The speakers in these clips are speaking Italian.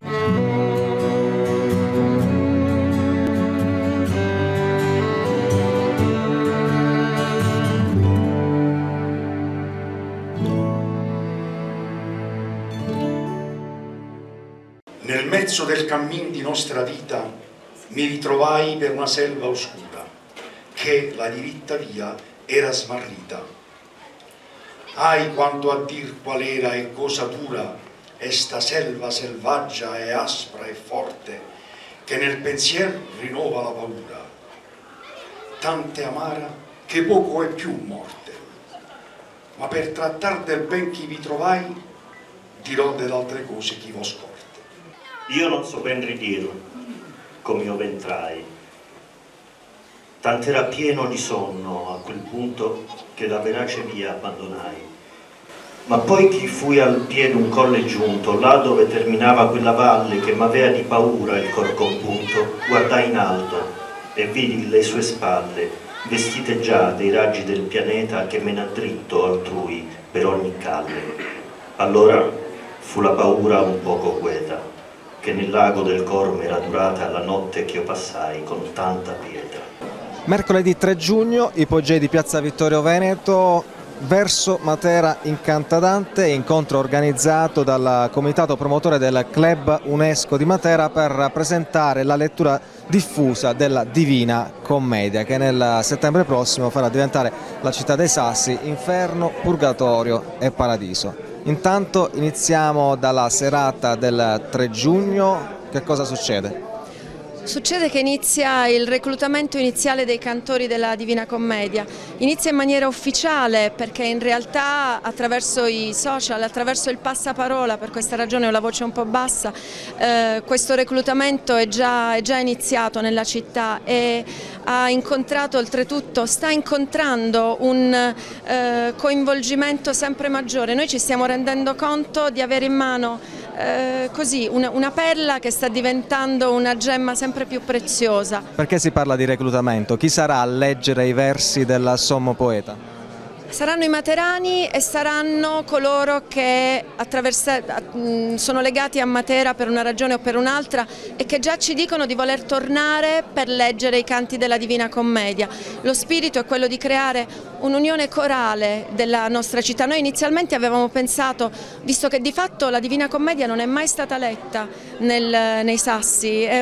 Nel mezzo del cammin di nostra vita mi ritrovai per una selva oscura, che la diritta via era smarrita. Ahi quanto a dir qual era e cosa dura esta selva selvaggia e aspra e forte, che nel pensier rinnova la paura, tante amara che poco è più morte. Ma per trattar del ben chi vi trovai, dirò delle altre cose chi vo scorte. Io non so ben ridir come io ventrai, tant'era pieno di sonno a quel punto che la verace via abbandonai. Ma poi chi fui al piede un colle giunto, là dove terminava quella valle che m'avea di paura il cor compunto, guardai in alto e vidi le sue spalle, vestite già dei raggi del pianeta che mena dritto altrui per ogni calle. Allora fu la paura un poco queta, che nel lago del cor m'era durata la notte che io passai con tanta pietra. Mercoledì 3 giugno, ipogei di Piazza Vittorio Veneto, verso Matera Incantadante, incontro organizzato dal comitato promotore del Club UNESCO di Matera per presentare la lettura diffusa della Divina Commedia, che nel settembre prossimo farà diventare la città dei Sassi inferno, purgatorio e paradiso. Intanto iniziamo dalla serata del 3 giugno, che cosa succede? Succede che inizia il reclutamento iniziale dei cantori della Divina Commedia. Inizia in maniera ufficiale perché in realtà attraverso i social, attraverso il passaparola, per questa ragione ho la voce un po' bassa, questo reclutamento è già iniziato nella città e ha incontrato oltretutto, sta incontrando un coinvolgimento sempre maggiore. Noi ci stiamo rendendo conto di avere in mano così una perla che sta diventando una gemma sempre più preziosa. Perché si parla di reclutamento? Chi sarà a leggere i versi del sommo poeta? Saranno i materani e saranno coloro che sono legati a Matera per una ragione o per un'altra e che già ci dicono di voler tornare per leggere i canti della Divina Commedia. Lo spirito è quello di creare un'unione corale della nostra città. Noi inizialmente avevamo pensato, visto che di fatto la Divina Commedia non è mai stata letta nei Sassi, è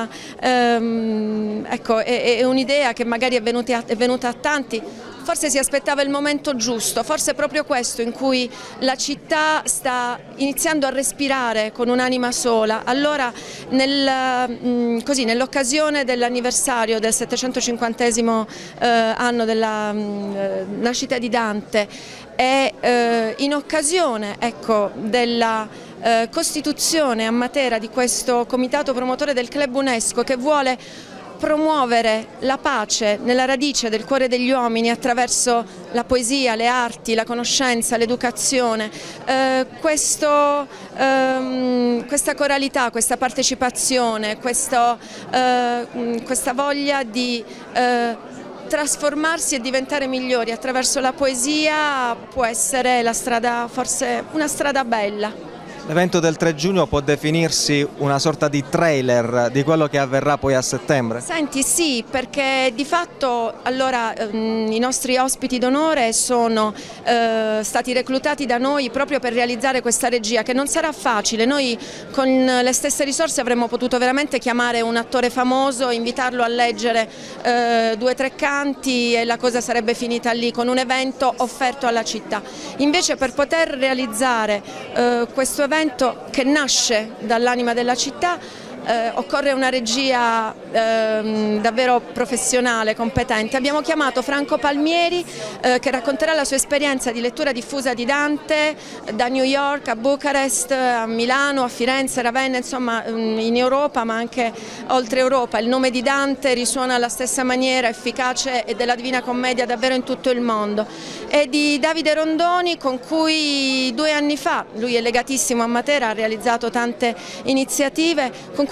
un'idea che magari è venuta a tanti. Forse si aspettava il momento giusto, forse è proprio questo in cui la città sta iniziando a respirare con un'anima sola. Allora nell'occasione dell'anniversario del 750° anno della nascita di Dante e in occasione della costituzione a Matera di questo comitato promotore del Club UNESCO che vuole promuovere la pace nella radice del cuore degli uomini attraverso la poesia, le arti, la conoscenza, l'educazione. Questa coralità, questa partecipazione, questa voglia di trasformarsi e diventare migliori attraverso la poesia può essere la strada, forse una strada bella. L'evento del 3 giugno può definirsi una sorta di trailer di quello che avverrà poi a settembre? Senti, sì, perché di fatto allora i nostri ospiti d'onore sono stati reclutati da noi proprio per realizzare questa regia che non sarà facile. Noi con le stesse risorse avremmo potuto veramente chiamare un attore famoso, invitarlo a leggere 2 o 3 canti e la cosa sarebbe finita lì con un evento offerto alla città. Invece per poter realizzare questo evento che nasce dall'anima della città occorre una regia davvero professionale, competente. Abbiamo chiamato Franco Palmieri che racconterà la sua esperienza di lettura diffusa di Dante da New York a Bucarest, a Milano, a Firenze, Ravenna, insomma in Europa ma anche oltre Europa. Il nome di Dante risuona alla stessa maniera efficace e della Divina Commedia davvero in tutto il mondo. E di Davide Rondoni con cui 2 anni fa, lui è legatissimo a Matera, ha realizzato tante iniziative, con cui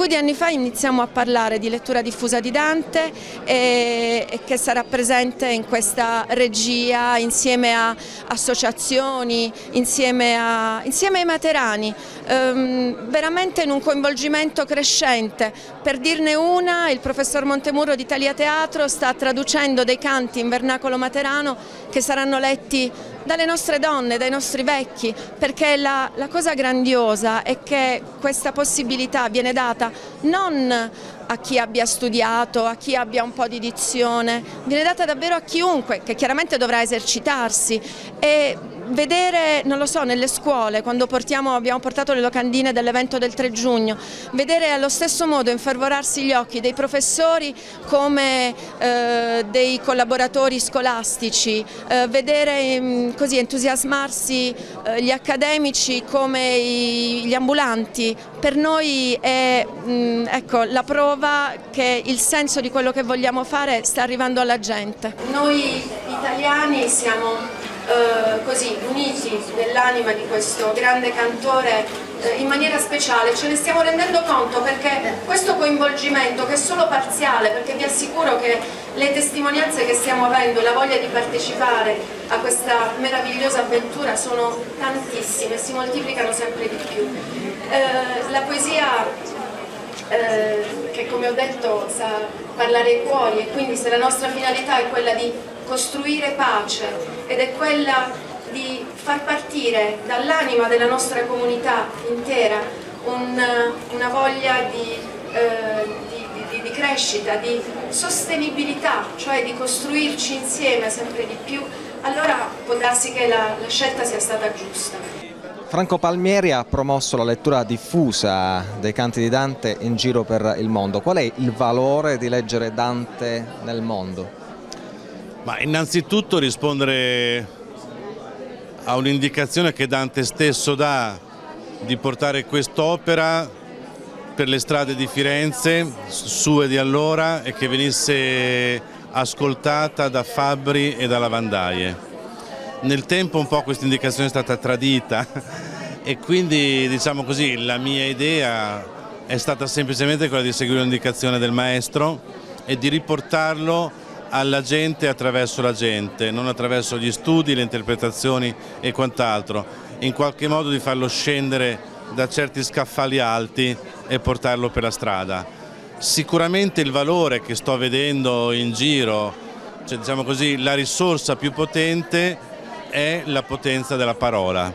po' di anni fa iniziamo a parlare di lettura diffusa di Dante e che sarà presente in questa regia insieme a associazioni, insieme ai materani, veramente in un coinvolgimento crescente. Per dirne una, il professor Montemurro di Italia Teatro sta traducendo dei canti in vernacolo materano che saranno letti dalle nostre donne, dai nostri vecchi, perché la cosa grandiosa è che questa possibilità viene data non a chi abbia studiato, a chi abbia un po' di dizione, viene data davvero a chiunque, che chiaramente dovrà esercitarsi, e vedere, non lo so, nelle scuole, quando abbiamo portato le locandine dell'evento del 3 giugno, vedere allo stesso modo infervorarsi gli occhi dei professori come dei collaboratori scolastici, vedere così entusiasmarsi gli accademici come gli ambulanti, per noi è ecco, la prova che il senso di quello che vogliamo fare sta arrivando alla gente. Noi italiani siamo così uniti nell'anima di questo grande cantore in maniera speciale, ce ne stiamo rendendo conto perché questo coinvolgimento, che è solo parziale, perché vi assicuro che le testimonianze che stiamo avendo, la voglia di partecipare a questa meravigliosa avventura sono tantissime e si moltiplicano sempre di più. La poesia che, come ho detto, sa parlare ai cuori, e quindi se la nostra finalità è quella di costruire pace ed è quella di far partire dall'anima della nostra comunità intera una voglia di crescita, di sostenibilità, cioè di costruirci insieme sempre di più, allora può darsi che la scelta sia stata giusta. Franco Palmieri ha promosso la lettura diffusa dei canti di Dante in giro per il mondo. Qual è il valore di leggere Dante nel mondo? Ma innanzitutto rispondere a un'indicazione che Dante stesso dà di portare quest'opera per le strade di Firenze, sue di allora, e che venisse ascoltata da fabbri e da lavandaie. Nel tempo un po' questa indicazione è stata tradita e quindi, diciamo così, la mia idea è stata semplicemente quella di seguire l'indicazione del maestro e di riportarlo alla gente attraverso la gente, non attraverso gli studi, le interpretazioni e quant'altro, in qualche modo di farlo scendere da certi scaffali alti e portarlo per la strada. Sicuramente il valore che sto vedendo in giro, cioè, diciamo così, la risorsa più potente è la potenza della parola.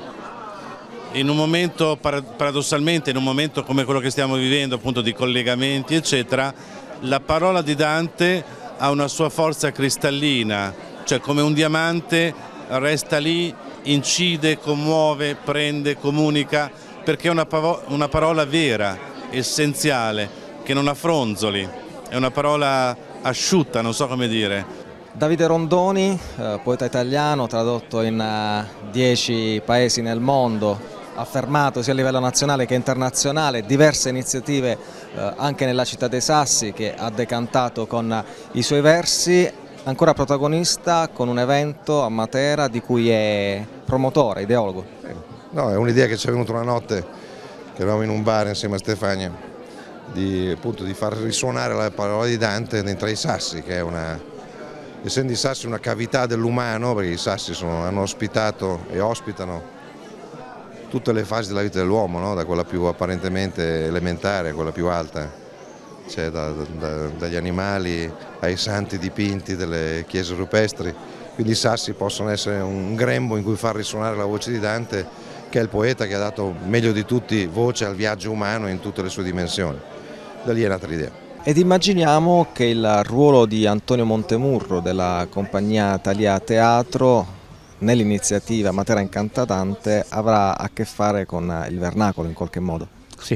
In un momento, paradossalmente, in un momento come quello che stiamo vivendo, appunto di collegamenti eccetera, la parola di Dante ha una sua forza cristallina, cioè come un diamante resta lì, incide, commuove, prende, comunica, perché è una parola vera, essenziale, che non ha fronzoli, è una parola asciutta, non so come dire. Davide Rondoni, poeta italiano, tradotto in 10 paesi nel mondo, affermato sia a livello nazionale che internazionale, diverse iniziative anche nella città dei Sassi, che ha decantato con i suoi versi, ancora protagonista con un evento a Matera di cui è promotore, ideologo. No, è un'idea che ci è venuta una notte che eravamo in un bar insieme a Stefania, appunto, di far risuonare la parola di Dante dentro ai Sassi, che è essendo i Sassi una cavità dell'umano, perché i Sassi hanno ospitato e ospitano tutte le fasi della vita dell'uomo, no? Da quella più apparentemente elementare a quella più alta, cioè dagli animali ai santi dipinti delle chiese rupestri. Quindi i Sassi possono essere un grembo in cui far risuonare la voce di Dante, che è il poeta che ha dato meglio di tutti voce al viaggio umano in tutte le sue dimensioni. Da lì è nata l'idea. Ed immaginiamo che il ruolo di Antonio Montemurro della compagnia Thalia Teatro nell'iniziativa Matera Incanta Dante avrà a che fare con il vernacolo in qualche modo. Sì,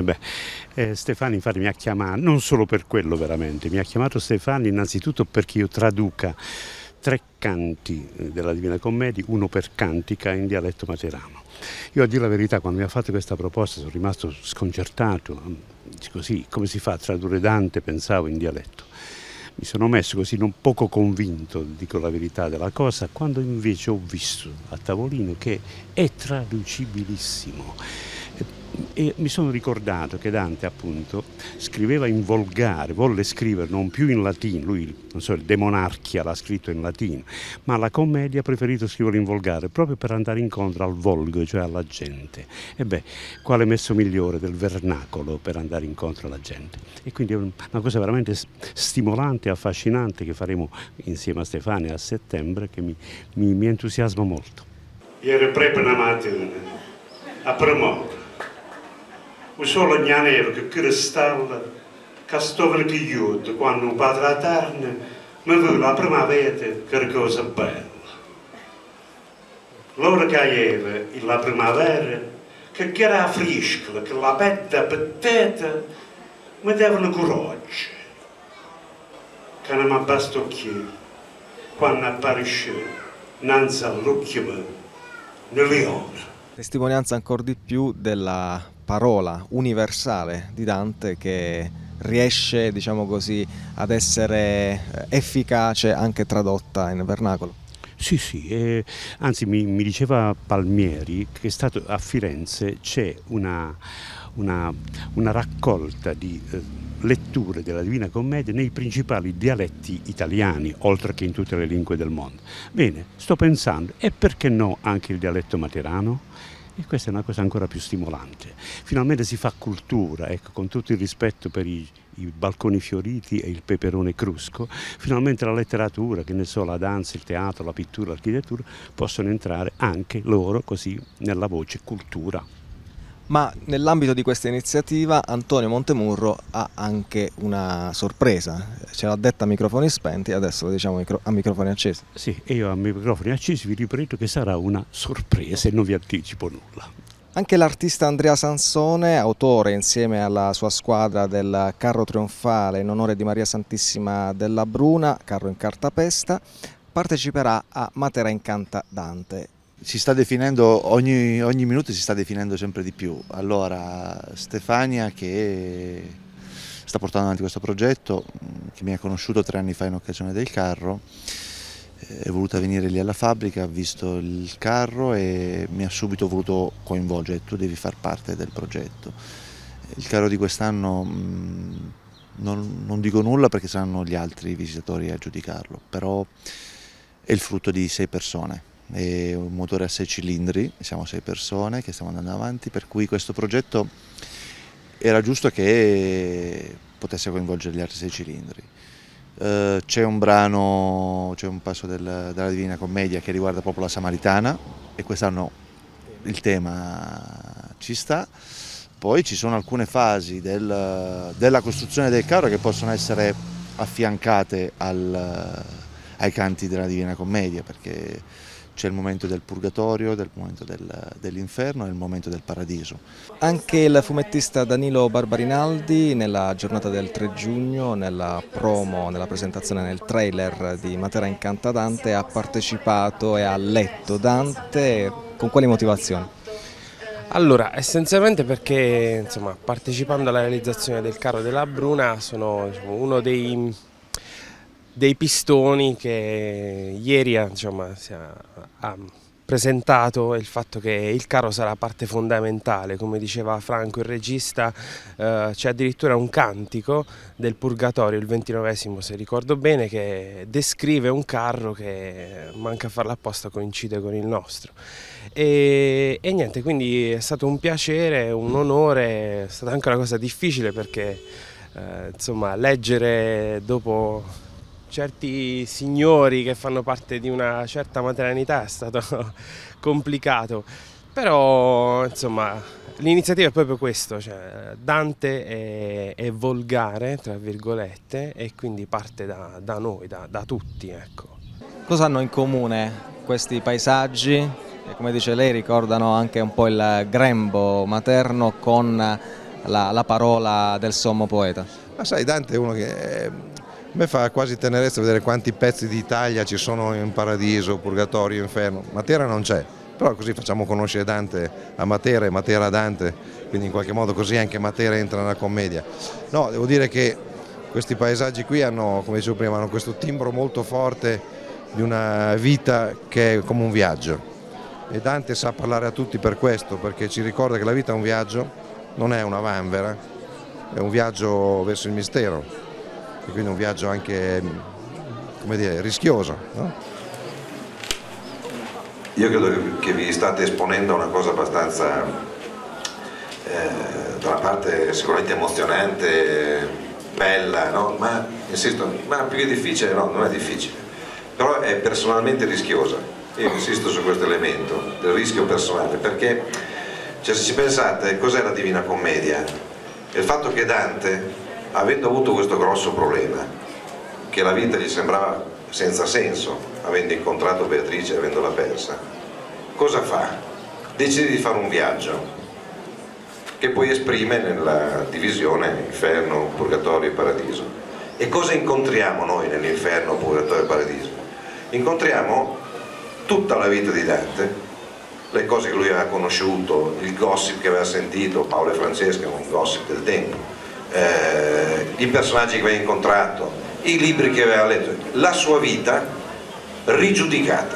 Stefani infatti mi ha chiamato, non solo per quello veramente, mi ha chiamato Stefani innanzitutto perché io traduca 3 canti della Divina Commedia, uno per cantica in dialetto materano. Io, a dire la verità, quando mi ha fatto questa proposta sono rimasto sconcertato, così come si fa a tradurre Dante, pensavo, in dialetto. Mi sono messo così non poco convinto, dico la verità, della cosa, quando invece ho visto a tavolino che è traducibilissimo. E mi sono ricordato che Dante appunto scriveva in volgare, volle scrivere non più in latino, lui non so, il De Monarchia l'ha scritto in latino, ma la commedia ha preferito scriverla in volgare proprio per andare incontro al volgo, cioè alla gente. E beh, quale messo migliore del vernacolo per andare incontro alla gente? E quindi è una cosa veramente stimolante e affascinante che faremo insieme a Stefania a settembre, che mi entusiasma molto. Ieri proprio una mattina a Promotore un solo nero che cristalla che stava il chiudo quando un padre eterno mi vu la primavera che cosa bella. L'ora che aveva la primavera che era fresca, che la petta petita mi davano coraggio. Che non mi basta occhio quando apparisce innanzi all'occhio nel leone. Testimonianza ancora di più della parola universale di Dante che riesce, diciamo così, ad essere efficace anche tradotta in vernacolo. Sì, anzi mi diceva Palmieri che è stato a Firenze, c'è una raccolta di letture della Divina Commedia nei principali dialetti italiani, oltre che in tutte le lingue del mondo. Bene, sto pensando, e perché no anche il dialetto materano? E questa è una cosa ancora più stimolante. Finalmente si fa cultura, ecco, con tutto il rispetto per i balconi fioriti e il peperone crusco, finalmente la letteratura, che ne so, la danza, il teatro, la pittura, l'architettura, possono entrare anche loro così nella voce cultura. Ma nell'ambito di questa iniziativa Antonio Montemurro ha anche una sorpresa, ce l'ha detta a microfoni spenti, adesso lo diciamo a microfoni accesi. Sì, e io a microfoni accesi vi ripeto che sarà una sorpresa e non vi anticipo nulla. Anche l'artista Andrea Sansone, autore insieme alla sua squadra del carro trionfale in onore di Maria Santissima della Bruna, carro in cartapesta, parteciperà a Matera incanta Dante. Si sta definendo, ogni minuto si sta definendo sempre di più. Allora Stefania, che sta portando avanti questo progetto, che mi ha conosciuto 3 anni fa in occasione del carro, è voluta venire lì alla fabbrica, ha visto il carro e mi ha subito voluto coinvolgere: tu devi far parte del progetto. Il carro di quest'anno non dico nulla perché saranno gli altri visitatori a giudicarlo, però è il frutto di 6 persone. È un motore a 6 cilindri, siamo 6 persone che stiamo andando avanti, per cui questo progetto era giusto che potesse coinvolgere gli altri 6 cilindri. C'è un brano, c'è un passo della Divina Commedia che riguarda proprio la Samaritana e quest'anno il tema ci sta. Poi ci sono alcune fasi della costruzione del carro che possono essere affiancate ai canti della Divina Commedia, perché c'è il momento del purgatorio, il momento dell'inferno e il momento del paradiso. Anche il fumettista Danilo Barbarinaldi nella giornata del 3 giugno, nella promo, nella presentazione, nel trailer di Matera incanta Dante, ha partecipato e ha letto Dante. Con quali motivazioni? Allora, essenzialmente perché, insomma, partecipando alla realizzazione del carro della Bruna sono, diciamo, uno dei pistoni che ieri ha presentato il fatto che il carro sarà parte fondamentale. Come diceva Franco il regista, c'è addirittura un cantico del Purgatorio, il 29esimo se ricordo bene, che descrive un carro che manca a farlo apposta, coincide con il nostro. E niente, quindi è stato un piacere, un onore, è stata anche una cosa difficile perché insomma, leggere dopo certi signori che fanno parte di una certa maternità è stato complicato, però insomma l'iniziativa è proprio questo, cioè Dante è volgare, tra virgolette, e quindi parte da noi, da tutti, ecco. Cosa hanno in comune questi paesaggi? E come dice lei, ricordano anche un po' il grembo materno con la parola del sommo poeta. Ma sai, Dante è uno che a me fa quasi tenerezza vedere quanti pezzi d'Italia ci sono in paradiso, purgatorio, inferno. Matera non c'è, però così facciamo conoscere Dante a Matera e Matera a Dante, quindi in qualche modo così anche Matera entra nella commedia. No, devo dire che questi paesaggi qui hanno, come dicevo prima, hanno questo timbro molto forte di una vita che è come un viaggio. e Dante sa parlare a tutti per questo, perché ci ricorda che la vita è un viaggio, non è una vanvera, è un viaggio verso il mistero e quindi un viaggio anche, come dire, rischioso, no? Io credo che vi state esponendo a una cosa abbastanza, da una parte sicuramente emozionante, bella, no? Ma insisto, ma più che difficile, no, non è difficile, però è personalmente rischiosa. Io insisto su questo elemento del rischio personale, perché cioè, se ci pensate, cos'è la Divina Commedia? È il fatto che Dante, avendo avuto questo grosso problema, che la vita gli sembrava senza senso, avendo incontrato Beatrice e avendola persa, cosa fa? Decide di fare un viaggio che poi esprime nella divisione inferno, purgatorio e paradiso. E cosa incontriamo noi nell'inferno, purgatorio e paradiso? Incontriamo tutta la vita di Dante, le cose che lui aveva conosciuto, il gossip che aveva sentito, Paolo e Francesca, un gossip del tempo, i personaggi che aveva incontrato, i libri che aveva letto, la sua vita rigiudicata.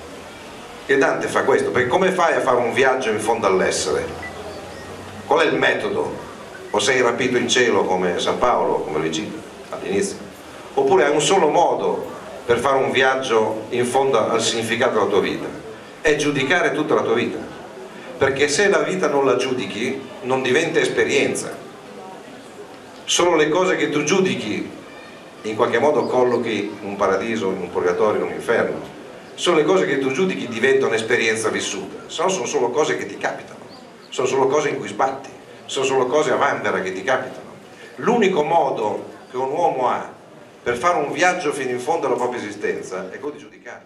E Dante fa questo, perché come fai a fare un viaggio in fondo all'essere? Qual è il metodo? O sei rapito in cielo come San Paolo, come lui cita all'inizio? Oppure hai un solo modo per fare un viaggio in fondo al significato della tua vita? È giudicare tutta la tua vita. Perché se la vita non la giudichi, non diventa esperienza. Solo le cose che tu giudichi in qualche modo collochi in un paradiso, in un purgatorio, in un inferno. Solo le cose che tu giudichi diventano esperienza vissuta, se no sono solo cose che ti capitano, sono solo cose in cui sbatti, sono solo cose a vanvera che ti capitano. L'unico modo che un uomo ha per fare un viaggio fino in fondo alla propria esistenza è quello di giudicarla.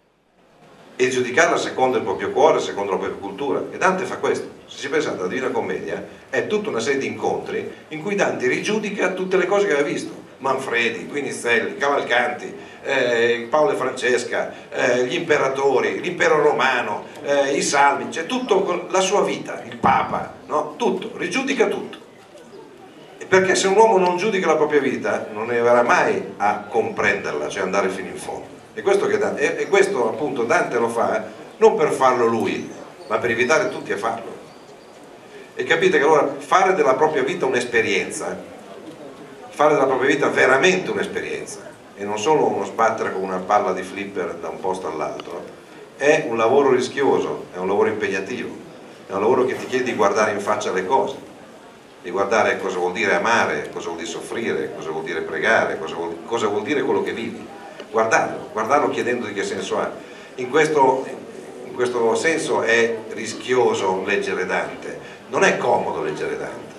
E giudicarla secondo il proprio cuore, secondo la propria cultura. E Dante fa questo. Se ci pensate, la Divina Commedia è tutta una serie di incontri in cui Dante rigiudica tutte le cose che aveva visto. Manfredi, Guinizelli, Cavalcanti, Paolo e Francesca, gli imperatori, l'impero romano, i salmi, cioè tutto la sua vita, il Papa, no? Tutto, rigiudica tutto. E perché se un uomo non giudica la propria vita non arriverà mai a comprenderla, cioè andare fino in fondo. E questo appunto Dante lo fa non per farlo lui, ma per invitare tutti a farlo. E capite che allora fare della propria vita un'esperienza, fare della propria vita veramente un'esperienza e non solo uno sbattere con una palla di flipper da un posto all'altro, è un lavoro rischioso, è un lavoro impegnativo, è un lavoro che ti chiede di guardare in faccia le cose, di guardare cosa vuol dire amare, cosa vuol dire soffrire, cosa vuol dire pregare, cosa vuol dire quello che vivi. Guardarlo chiedendo di che senso ha. In questo senso è rischioso leggere Dante, non è comodo leggere Dante,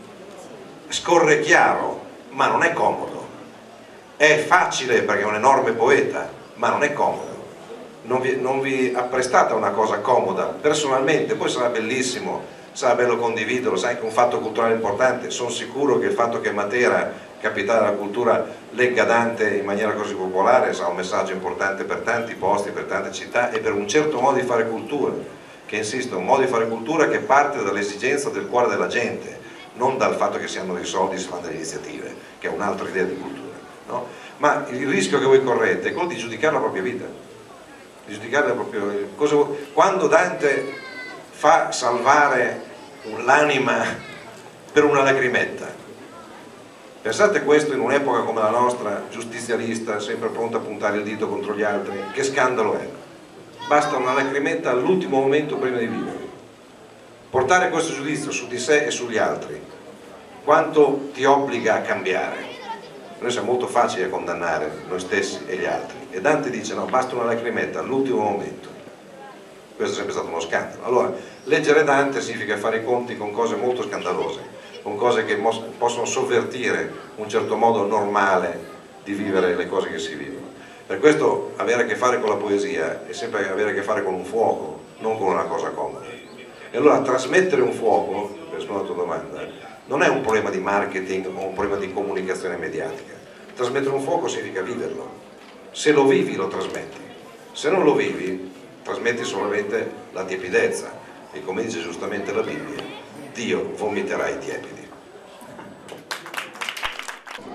scorre chiaro, ma non è comodo. È facile perché è un enorme poeta, ma non è comodo. Non vi apprestate a una cosa comoda, personalmente, poi sarà bellissimo, sarà bello condividerlo, sai che è un fatto culturale importante, sono sicuro che il fatto che Matera, capitale della cultura, legga Dante in maniera così popolare sarà un messaggio importante per tanti posti, per tante città e per un certo modo di fare cultura, che insisto, è un modo di fare cultura che parte dall'esigenza del cuore della gente, non dal fatto che si hanno dei soldi e si fanno delle iniziative, che è un'altra idea di cultura, no? Ma il rischio che voi correte è quello di giudicare la propria vita, di giudicare la propria cosa. Quando Dante fa salvare l'anima per una lacrimetta, pensate questo in un'epoca come la nostra, giustizialista, sempre pronta a puntare il dito contro gli altri, che scandalo è? Basta una lacrimetta all'ultimo momento prima di vivere. Portare questo giudizio su di sé e sugli altri, quanto ti obbliga a cambiare? Noi siamo molto facili a condannare noi stessi e gli altri. E Dante dice no, basta una lacrimetta all'ultimo momento. Questo è sempre stato uno scandalo. Allora, leggere Dante significa fare i conti con cose molto scandalose, con cose che possono sovvertire un certo modo normale di vivere le cose che si vivono. Per questo avere a che fare con la poesia è sempre avere a che fare con un fuoco, non con una cosa comoda. E allora trasmettere un fuoco, per rispondere alla tua domanda, non è un problema di marketing o un problema di comunicazione mediatica. Trasmettere un fuoco significa viverlo. Se lo vivi lo trasmetti, se non lo vivi trasmetti solamente la tiepidezza e, come dice giustamente la Bibbia, Dio vomiterà i tiepidi.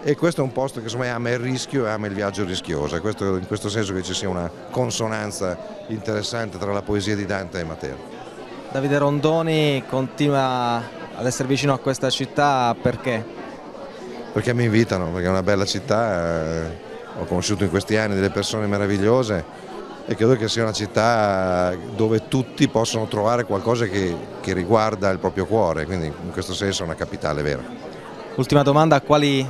e questo è un posto che insomma ama il rischio e ama il viaggio rischioso, in questo senso che ci sia una consonanza interessante tra la poesia di Dante e Matera. Davide Rondoni continua ad essere vicino a questa città perché? Perché mi invitano, perché è una bella città, ho conosciuto in questi anni delle persone meravigliose e credo che sia una città dove tutti possono trovare qualcosa che riguarda il proprio cuore, quindi in questo senso è una capitale vera. Ultima domanda, quali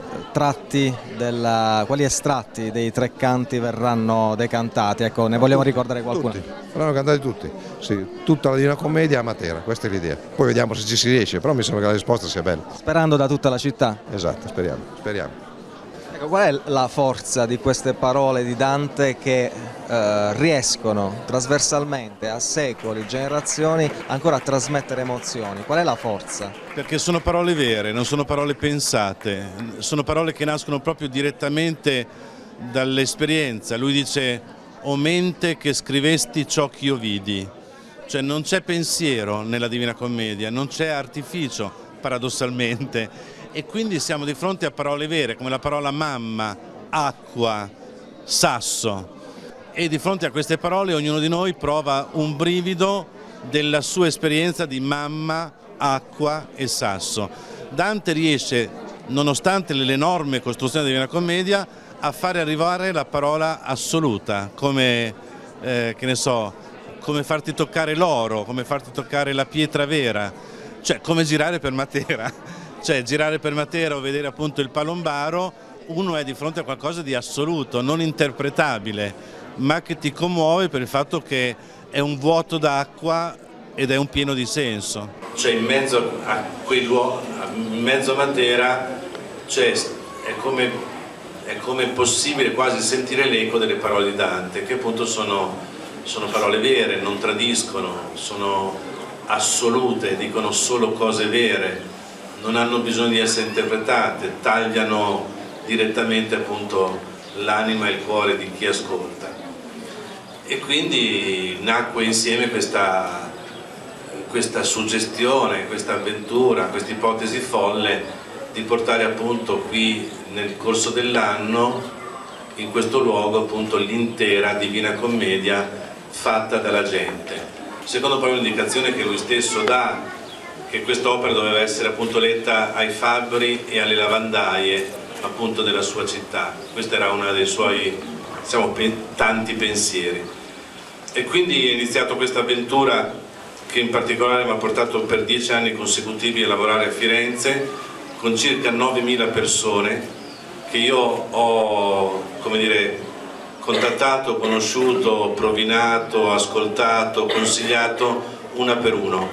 estratti dei tre canti verranno decantati? Ecco, ne vogliamo ricordare qualcuno? Tutti, verranno cantati tutti, sì, tutta la Divina Commedia a Matera, questa è l'idea. Poi vediamo se ci si riesce, però mi sembra che la risposta sia bella. Sperando da tutta la città? Esatto, speriamo. Ecco, qual è la forza di queste parole di Dante che riescono trasversalmente a secoli, generazioni, ancora a trasmettere emozioni? Qual è la forza? Perché sono parole vere, non sono parole pensate, sono parole che nascono proprio direttamente dall'esperienza. Lui dice: "O mente che scrivesti ciò che io vidi". Cioè non c'è pensiero nella Divina Commedia, non c'è artificio paradossalmente, e quindi siamo di fronte a parole vere come la parola mamma, acqua, sasso, e di fronte a queste parole ognuno di noi prova un brivido della sua esperienza di mamma, acqua e sasso. Dante riesce, nonostante l'enorme costruzione della Divina Commedia, a fare arrivare la parola assoluta, come, che ne so, come farti toccare l'oro, come farti toccare la pietra vera, cioè come girare per Matera. Cioè girare per Matera o vedere appunto il Palombaro, uno è di fronte a qualcosa di assoluto, non interpretabile, ma che ti commuove per il fatto che è un vuoto d'acqua ed è un pieno di senso. Cioè in mezzo a quel luogo, in mezzo a Matera, cioè, è come possibile quasi sentire l'eco delle parole di Dante, che appunto sono parole vere, non tradiscono, sono assolute, dicono solo cose vere, non hanno bisogno di essere interpretate, tagliano direttamente appunto l'anima e il cuore di chi ascolta. E quindi nacque insieme questa suggestione, questa avventura, questa ipotesi folle di portare appunto qui nel corso dell'anno, in questo luogo appunto l'intera Divina Commedia fatta dalla gente. Secondo poi un'indicazione che lui stesso dà, che quest'opera doveva essere appunto letta ai fabbri e alle lavandaie appunto della sua città. Questo era uno dei suoi, diciamo, tanti pensieri. E quindi è iniziato questa avventura che in particolare mi ha portato per 10 anni consecutivi a lavorare a Firenze con circa 9.000 persone che io ho, come dire, contattato, conosciuto, provinato, ascoltato, consigliato una per uno,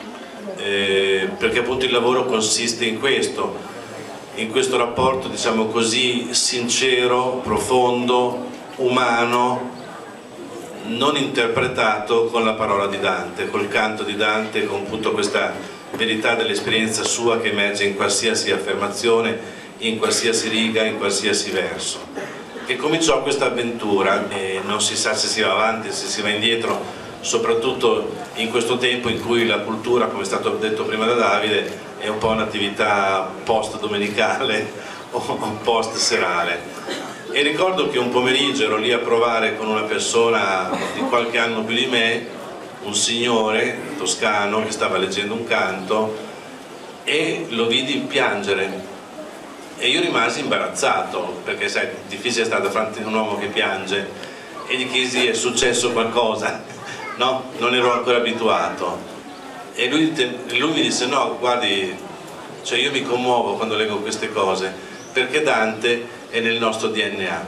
perché appunto il lavoro consiste in questo rapporto, diciamo così, sincero, profondo, umano, non interpretato con la parola di Dante, col canto di Dante, con appunto questa verità dell'esperienza sua che emerge in qualsiasi affermazione, in qualsiasi riga, in qualsiasi verso. E cominciò questa avventura e non si sa se si va avanti, se si va indietro, soprattutto in questo tempo in cui la cultura, come è stato detto prima da Davide, è un po' un'attività post-domenicale o post-serale. E ricordo che un pomeriggio ero lì a provare con una persona di qualche anno più di me, un signore toscano che stava leggendo un canto, e lo vidi piangere e io rimasi imbarazzato, perché sai, difficile stare davanti a un uomo che piange, e gli chiesi: è successo qualcosa? No, non ero ancora abituato. E lui mi disse: no, guardi, cioè io mi commuovo quando leggo queste cose, perché Dante è nel nostro DNA.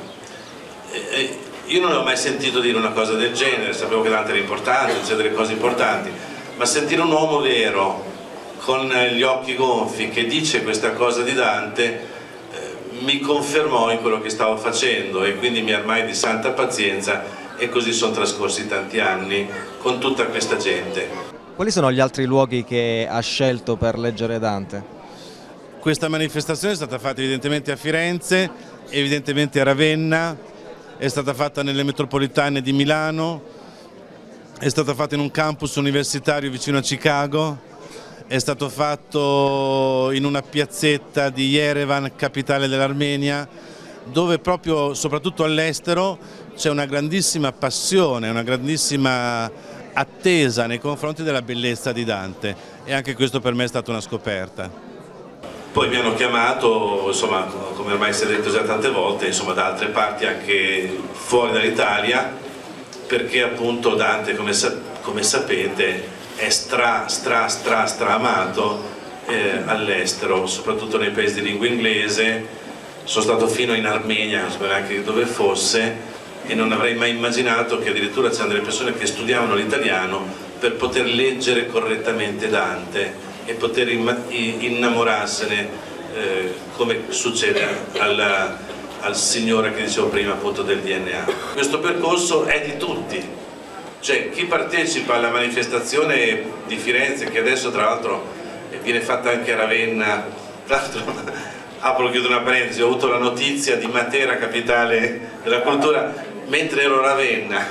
Io non ho mai sentito dire una cosa del genere, sapevo che Dante era importante, c'è delle cose importanti, ma sentire un uomo vero, con gli occhi gonfi, che dice questa cosa di Dante, mi confermò in quello che stavo facendo, e quindi mi armai di santa pazienza, e così sono trascorsi tanti anni con tutta questa gente. Quali sono gli altri luoghi che ha scelto per leggere Dante? Questa manifestazione è stata fatta evidentemente a Firenze, evidentemente a Ravenna, è stata fatta nelle metropolitane di Milano, è stata fatta in un campus universitario vicino a Chicago, è stato fatto in una piazzetta di Yerevan, capitale dell'Armenia, dove proprio, soprattutto all'estero, c'è una grandissima passione, una grandissima attesa nei confronti della bellezza di Dante, e anche questo per me è stata una scoperta. Poi mi hanno chiamato, insomma, come ormai si è detto già tante volte, insomma, da altre parti anche fuori dall'Italia, perché appunto Dante, come sapete, è stra amato all'estero, soprattutto nei paesi di lingua inglese. Sono stato fino in Armenia, non so neanche dove fosse, e non avrei mai immaginato che addirittura c'erano delle persone che studiavano l'italiano per poter leggere correttamente Dante e poter innamorarsene, come succede al signore che dicevo prima, appunto, del DNA. Questo percorso è di tutti, cioè chi partecipa alla manifestazione di Firenze, che adesso tra l'altro viene fatta anche a Ravenna, tra l'altro apro e chiudo una parentesi, ho avuto la notizia di Matera, capitale della cultura, mentre ero a Ravenna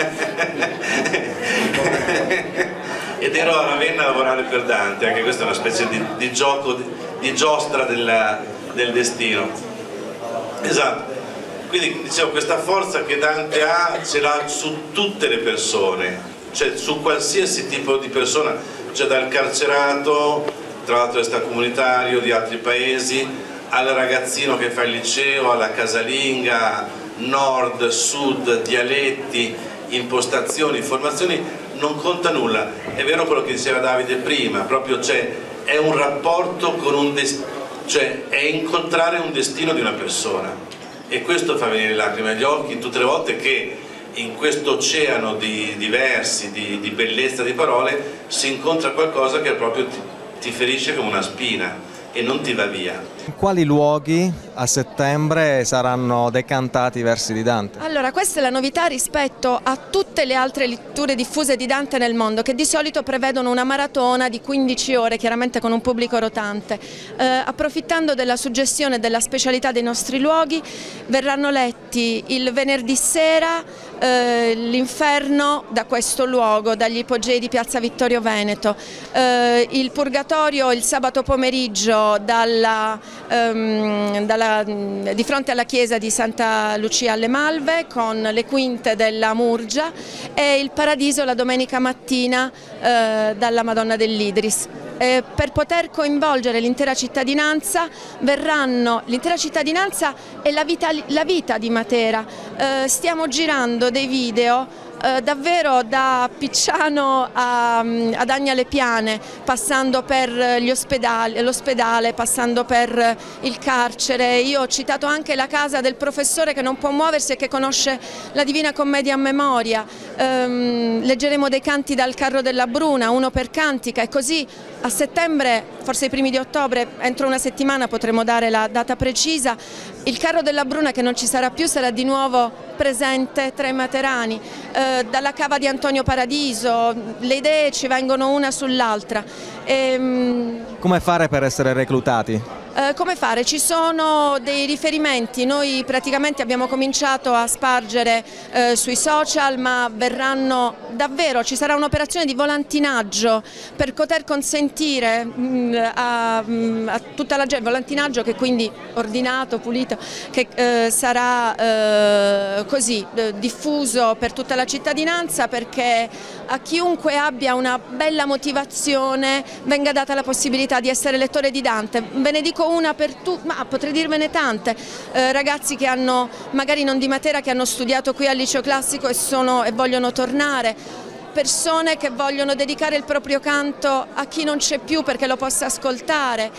ed ero a Ravenna a lavorare per Dante. Anche questa è una specie di gioco, di giostra del destino. Esatto, quindi dicevo, questa forza che Dante ha ce l'ha su tutte le persone, cioè su qualsiasi tipo di persona, cioè dal carcerato, tra l'altro extracomunitario di altri paesi, al ragazzino che fa il liceo, alla casalinga, nord, sud, dialetti, impostazioni, informazioni, non conta nulla. È vero quello che diceva Davide prima, proprio, cioè, è un rapporto con un cioè è incontrare un destino di una persona, e questo fa venire lacrime agli occhi tutte le volte che in questo oceano di versi, di bellezza di parole, si incontra qualcosa che proprio ti ferisce come una spina e non ti va via. In quali luoghi a settembre saranno decantati i versi di Dante? Allora, questa è la novità rispetto a tutte le altre letture diffuse di Dante nel mondo, che di solito prevedono una maratona di 15 ore, chiaramente con un pubblico rotante. Approfittando della suggestione e della specialità dei nostri luoghi, verranno letti il venerdì sera l'Inferno da questo luogo, dagli ipogei di Piazza Vittorio Veneto, il Purgatorio il sabato pomeriggio di fronte alla chiesa di Santa Lucia alle Malve con le quinte della Murgia, e il Paradiso la domenica mattina dalla Madonna dell'Idris. Per poter coinvolgere l'intera cittadinanza l'intera cittadinanza e la vita di Matera. Stiamo girando dei video davvero da Picciano ad Agnale Piane, passando per l'ospedale, passando per il carcere. Io ho citato anche la casa del professore che non può muoversi e che conosce la Divina Commedia a memoria. Leggeremo dei canti dal Carro della Bruna, uno per Cantica, e così a settembre, forse i primi di ottobre, entro una settimana potremo dare la data precisa. Il Carro della Bruna, che non ci sarà più, sarà di nuovo presente tra i materani, dalla cava di Antonio Paradiso. Le idee ci vengono una sull'altra. Come fare per essere reclutati? Come fare? Ci sono dei riferimenti, noi praticamente abbiamo cominciato a spargere sui social, ma verranno davvero, ci sarà un'operazione di volantinaggio per poter consentire a tutta la gente, volantinaggio che quindi ordinato, pulito, che sarà così diffuso per tutta la cittadinanza, perché a chiunque abbia una bella motivazione venga data la possibilità di essere lettore di Dante. Ve ne dico una per tutti, ma potrei dirvene tante. Ragazzi che hanno, magari non di Matera, che hanno studiato qui al liceo classico e vogliono tornare, persone che vogliono dedicare il proprio canto a chi non c'è più perché lo possa ascoltare.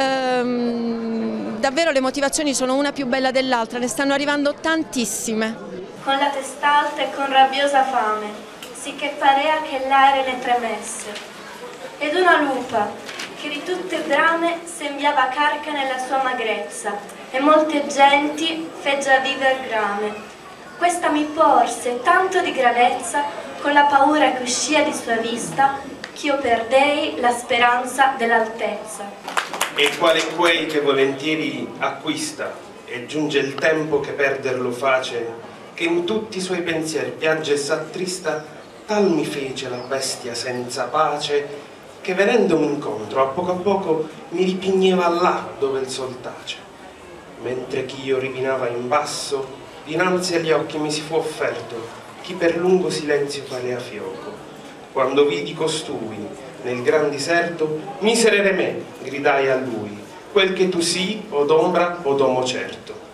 Davvero le motivazioni sono una più bella dell'altra, ne stanno arrivando tantissime. Con la testa alta e con rabbiosa fame, sicché parea che l'aere ne tremesse. Ed una lupa, che di tutte brame sembiava carca nella sua magrezza, e molte genti feggia viver grame. Questa mi porse tanto di gravezza, con la paura che uscia di sua vista, ch'io perdei la speranza dell'altezza. E quale quei che volentieri acquista, e giunge il tempo che perderlo face, che in tutti i suoi pensieri piange e s'attrista, tal mi fece la bestia senza pace, che venendomi incontro a poco mi ripigneva là dove il sol tace. Mentre chi io rivinava in basso, dinanzi agli occhi mi si fu offerto chi per lungo silenzio palea fioco. Quando vidi costui nel gran diserto, miserere me, gridai a lui, quel che tu sii, od ombra od uomo certo.